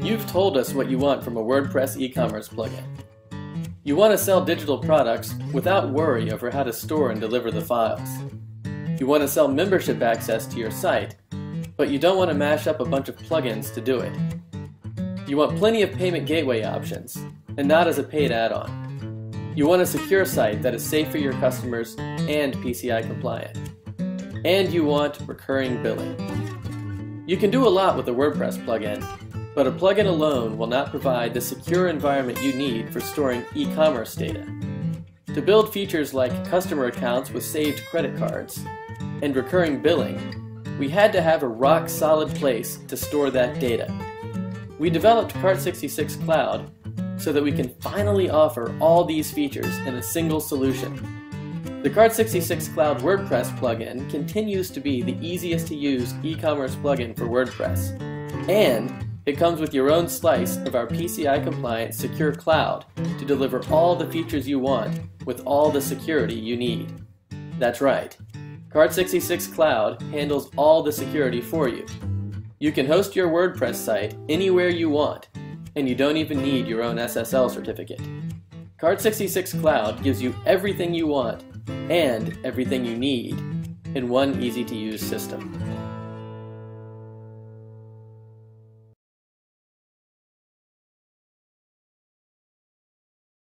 You've told us what you want from a WordPress e-commerce plugin. You want to sell digital products without worry over how to store and deliver the files. You want to sell membership access to your site, but you don't want to mash up a bunch of plugins to do it. You want plenty of payment gateway options, and not as a paid add-on. You want a secure site that is safe for your customers and PCI compliant. And you want recurring billing. You can do a lot with a WordPress plugin, but a plugin alone will not provide the secure environment you need for storing e-commerce data. To build features like customer accounts with saved credit cards and recurring billing, we had to have a rock-solid place to store that data. We developed Cart66 Cloud so that we can finally offer all these features in a single solution. The Cart66 Cloud WordPress plugin continues to be the easiest to use e-commerce plugin for WordPress, and it comes with your own slice of our PCI-compliant secure cloud to deliver all the features you want with all the security you need. That's right, Cart66 Cloud handles all the security for you. You can host your WordPress site anywhere you want, and you don't even need your own SSL certificate. Cart66 Cloud gives you everything you want and everything you need in one easy-to-use system.